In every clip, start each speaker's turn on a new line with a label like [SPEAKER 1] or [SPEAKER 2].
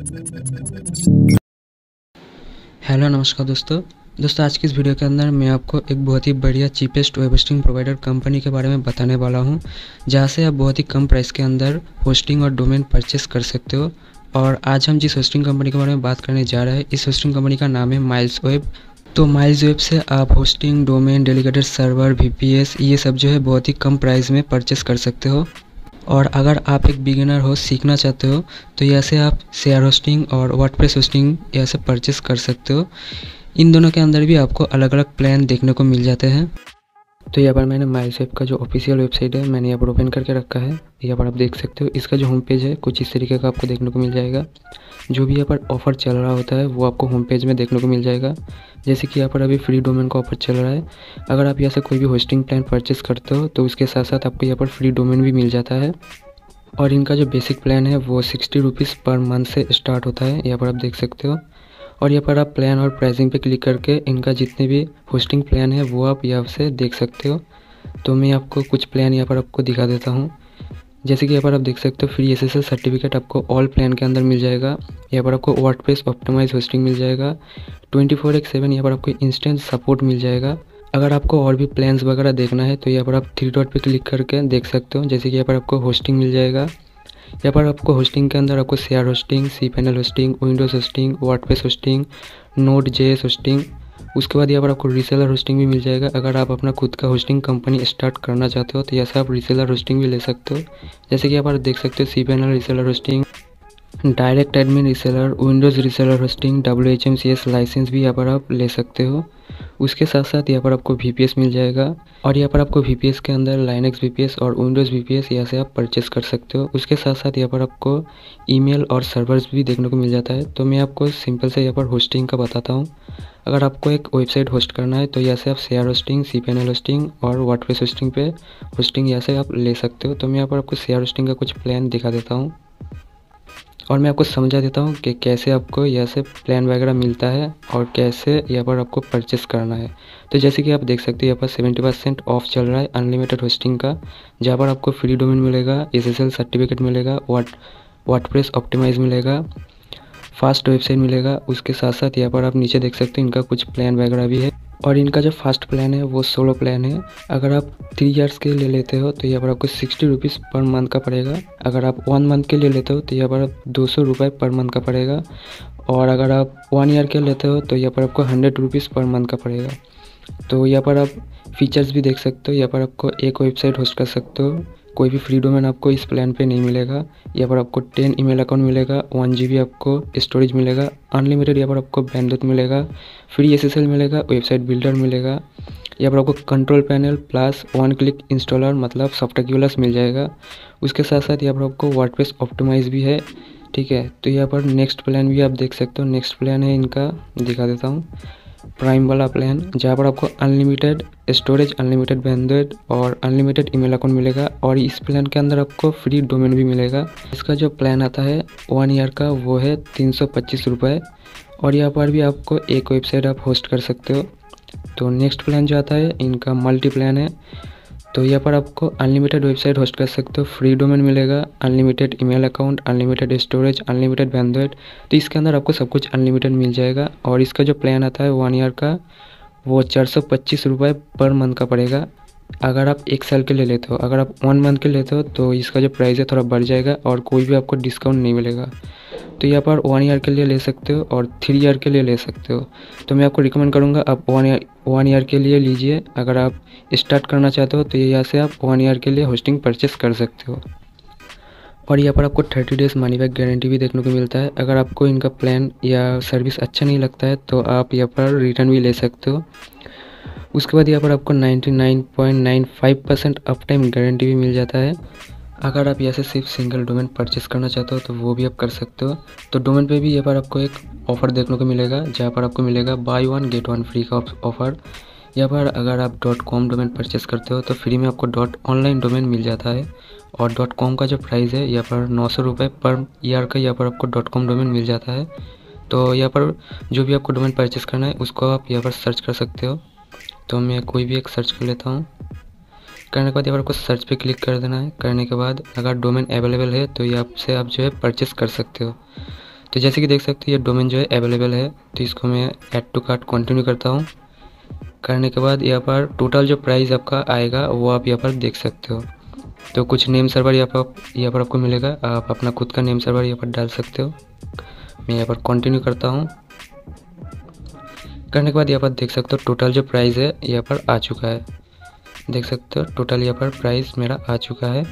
[SPEAKER 1] Hello नमस्कार दोस्तों आज की इस वीडियो के अंदर मैं आपको एक बहुत ही बढ़िया cheapest web hosting provider company के बारे में बताने वाला हूं, जहां से आप बहुत ही कम प्राइस के अंदर होस्टिंग और डोमेन परचेस कर सकते हो। और आज हम जिस होस्टिंग कंपनी के बारे में बात करने जा रहे हैं, इस होस्टिंग कंपनी का नाम है MilesWeb। तो MilesWeb से आप hosting, domain, dedicated server, VPS ये सब जो है बहुत ही कम प्राइस में परचेस कर सकते हो। और अगर आप एक बिगिनर हो, सीखना चाहते हो, तो यहाँ आप शेयर होस्टिंग और वर्डप्रेस होस्टिंग यहाँ से परचेस कर सकते हो। इन दोनों के अंदर भी आपको अलग अलग प्लान देखने को मिल जाते हैं। तो यहाँ पर मैंने MilesWeb का जो ऑफिशियल वेबसाइट है मैंने यहाँ पर ओपन करके रखा है। यहाँ पर आप देख सकते हो इसका जो होम पेज है कुछ इस तरीके का आपको देखने को मिल जाएगा। जो भी यहाँ पर ऑफ़र चल रहा होता है वो आपको होम पेज में देखने को मिल जाएगा। जैसे कि यहाँ पर अभी फ्री डोमेन का ऑफर चल रहा है। अगर आप यहाँ से कोई भी होस्टिंग प्लान परचेस करते हो तो उसके साथ साथ आपको यहाँ पर फ्री डोमेन भी मिल जाता है। और इनका जो बेसिक प्लान है वो 60 रुपीज़ पर मंथ से स्टार्ट होता है, यहाँ पर आप देख सकते हो। और यहाँ पर आप प्लान और प्राइसिंग पे क्लिक करके इनका जितने भी होस्टिंग प्लान है वो आप यहाँ से देख सकते हो। तो मैं आपको कुछ प्लान यहाँ पर आपको दिखा देता हूँ। जैसे कि यहाँ पर आप देख सकते हो फ्री SSL सर्टिफिकेट आपको ऑल प्लान के अंदर मिल जाएगा। यहाँ पर आपको वर्डप्रेस ऑप्टिमाइज होस्टिंग मिल जाएगा। 24/7 यहाँ पर आपको इंस्टेंट सपोर्ट मिल जाएगा। अगर आपको और भी प्लान्स वगैरह देखना है तो यहाँ पर आप 3 डॉट पे क्लिक करके देख सकते हो। जैसे कि यहाँ पर आपको होस्टिंग मिल जाएगा। यहाँ पर आपको होस्टिंग के अंदर आपको share hosting, cPanel hosting, Windows hosting, WordPress hosting, Node.js hosting, उसके बाद यहाँ पर आपको रीसेलर होस्टिंग भी मिल जाएगा। अगर आप अपना खुद का होस्टिंग कंपनी स्टार्ट करना चाहते हो तो यहाँ से आप रीसेलर होस्टिंग भी ले सकते हो। जैसे कि यहाँ पर देख सकते हो cPanel reseller hosting, direct admin reseller, Windows reseller hosting, WHMCS license भी यहाँ पर आप ले सकते हो। उसके साथ साथ यहाँ पर आपको VPS मिल जाएगा। और यहाँ पर आपको VPS के अंदर Linux VPS और Windows VPS यहाँ से आप परचेस कर सकते हो। उसके साथ साथ यहाँ पर आपको ईमेल और सर्वर्स भी देखने को मिल जाता है। तो मैं आपको सिंपल से यहाँ पर होस्टिंग का बताता हूँ। अगर आपको एक वेबसाइट होस्ट करना है तो यहाँ से आप शेयर होस्टिंग, cPanel होस्टिंग और वर्डप्रेस होस्टिंग पे होस्टिंग यहाँ से आप ले सकते हो। तो मैं यहाँ पर आपको शेयर होस्टिंग का कुछ प्लान दिखा देता हूँ और मैं आपको समझा देता हूँ कि कैसे आपको यहाँ से प्लान वगैरह मिलता है और कैसे यहाँ पर आपको परचेस करना है। तो जैसे कि आप देख सकते हो यहाँ पर 70% ऑफ चल रहा है अनलिमिटेड होस्टिंग का, जहाँ पर आपको फ्री डोमेन मिलेगा, SSL सर्टिफिकेट मिलेगा, वर्डप्रेस ऑप्टिमाइज मिलेगा, फास्ट वेबसाइट मिलेगा। उसके साथ साथ यहाँ पर आप नीचे देख सकते हो इनका कुछ प्लान वगैरह भी है। और इनका जो फास्ट प्लान है वो सोलो प्लान है। अगर आप 3 ईयर्स के लिए लेते हो तो यहाँ पर आपको 60 रुपीज़ पर मंथ का पड़ेगा। अगर आप 1 मंथ के लिए लेते हो तो यहाँ पर 200 रुपये पर मंथ का पड़ेगा। और अगर आप 1 ईयर के लेते हो तो यहाँ पर आपको 100 रुपीज़ पर मंथ का पड़ेगा। तो यहाँ पर आप फीचर्स भी देख सकते हो। यहाँ पर आपको एक वेबसाइट होस्ट कर सकते हो। कोई भी फ्री डोमेन आपको इस प्लान पे नहीं मिलेगा। यहाँ पर आपको 10 ईमेल अकाउंट मिलेगा, 1 GB आपको स्टोरेज मिलेगा, अनलिमिटेड यहाँ पर आपको बैंडविड्थ मिलेगा, फ्री SSL मिलेगा, वेबसाइट बिल्डर मिलेगा। यहाँ पर आपको control panel plus 1 click installer मतलब सॉफ्टवेयर मिल जाएगा। उसके साथ साथ यहाँ पर आपको वर्डप्रेस ऑप्टिमाइज भी है। ठीक है, तो यहाँ पर नेक्स्ट प्लान भी आप देख सकते हो। नेक्स्ट प्लान है इनका, दिखा देता हूँ, प्राइम वाला प्लान, जहाँ पर आपको अनलिमिटेड स्टोरेज, अनलिमिटेड बैंडविड्थ और अनलिमिटेड ईमेल अकाउंट मिलेगा। और इस प्लान के अंदर आपको फ्री डोमेन भी मिलेगा। इसका जो प्लान आता है 1 ईयर का वो है 325 रुपये। और यहाँ पर भी आपको एक वेबसाइट आप होस्ट कर सकते हो। तो नेक्स्ट प्लान जो आता है इनका मल्टी प्लान है। तो यहाँ पर आपको अनलिमिटेड वेबसाइट होस्ट कर सकते हो, फ्री डोमेन मिलेगा, unlimited email account, unlimited storage, unlimited bandwidth. तो इसके अंदर आपको सब कुछ अनलिमिटेड मिल जाएगा। और इसका जो प्लान आता है 1 ईयर का वो 425 रुपये पर मंथ का पड़ेगा। अगर आप 1 साल के लिए लेते हो, अगर आप 1 मंथ के लेते हो तो इसका जो प्राइस है थोड़ा बढ़ जाएगा और कोई भी आपको डिस्काउंट नहीं मिलेगा। तो यहाँ पर 1 ईयर के लिए ले सकते हो और 3 ईयर के लिए ले सकते हो। तो मैं आपको रिकमेंड करूँगा आप 1 ईयर के लिए लीजिए। अगर आप स्टार्ट करना चाहते हो तो यहाँ से आप 1 ईयर के लिए होस्टिंग परचेस कर सकते हो। और यहाँ पर आपको 30 डेज़ मनी बैक गारंटी भी देखने को मिलता है। अगर आपको इनका प्लान या सर्विस अच्छा नहीं लगता है तो आप यहाँ पर रिटर्न भी ले सकते हो। उसके बाद यहाँ पर आपको 99.95% अप टाइम गारंटी भी मिल जाता है। अगर आप यहाँ से सिर्फ सिंगल डोमेन परचेस करना चाहते हो तो वो भी आप कर सकते हो। तो डोमेन पे भी यहाँ पर आपको एक ऑफ़र देखने को मिलेगा, जहाँ पर आपको मिलेगा बाय 1 गेट 1 फ्री का ऑफ़र। यहाँ पर अगर आप .com डोमेन परचेस करते हो तो फ्री में आपको .online डोमेन मिल जाता है। और .com का जो प्राइस है यहाँ पर 900 रुपये पर ईयर का यहाँ पर आपको .com डोमेन मिल जाता है। तो यहाँ पर जो भी आपको डोमेन परचेस करना है उसको आप यहाँ पर सर्च कर सकते हो। तो मैं कोई भी एक सर्च कर लेता हूँ। करने के बाद यहाँ पर आपको सर्च पे क्लिक कर देना है। करने के बाद अगर डोमेन अवेलेबल है तो यहाँ से आप जो है परचेस कर सकते हो। तो जैसे कि देख सकते हैं ये डोमेन जो है अवेलेबल है, तो इसको मैं ऐड टू कार्ट कंटिन्यू करता हूँ। करने के बाद यहाँ पर टोटल जो प्राइस आपका आएगा वो आप यहाँ पर देख सकते हो। तो कुछ नेम सर्वर यहाँ पर आपको मिलेगा, आप अपना खुद का नेम सर्वर यहाँ पर डाल सकते हो। मैं यहाँ पर कंटिन्यू करता हूँ। करने के बाद यहाँ पर देख सकते हो टोटल जो प्राइस है यहाँ पर आ चुका है। देख सकते हो टोटल यहाँ पर प्राइस मेरा आ चुका है।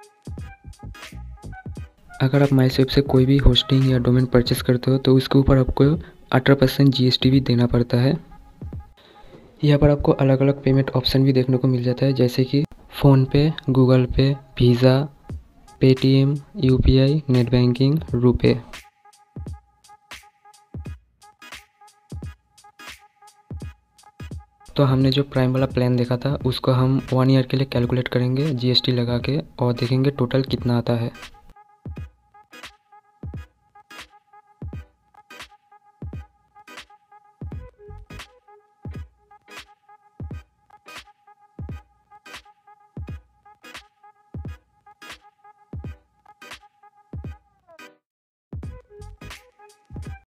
[SPEAKER 1] अगर आप MilesWeb से कोई भी होस्टिंग या डोमेन परचेस करते हो तो उसके ऊपर आपको 18% GST भी देना पड़ता है। यहाँ पर आपको अलग अलग पेमेंट ऑप्शन भी देखने को मिल जाता है, जैसे कि PhonePe, Google Pay, Visa, Paytm, UPI, net banking, RuPay. तो हमने जो प्राइम वाला प्लान देखा था उसको हम 1 ईयर के लिए कैलकुलेट करेंगे GST लगा के और देखेंगे टोटल कितना आता है।